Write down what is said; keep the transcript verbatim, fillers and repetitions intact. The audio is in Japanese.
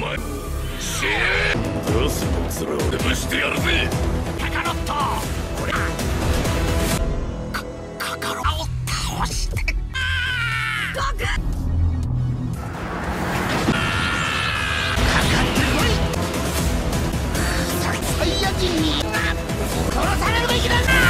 前死ね。どうすんの面を潰してやるぜ。カカロット、これカカカロットを倒してゴクかかってこい。サイヤ人に殺されるべきなんだ。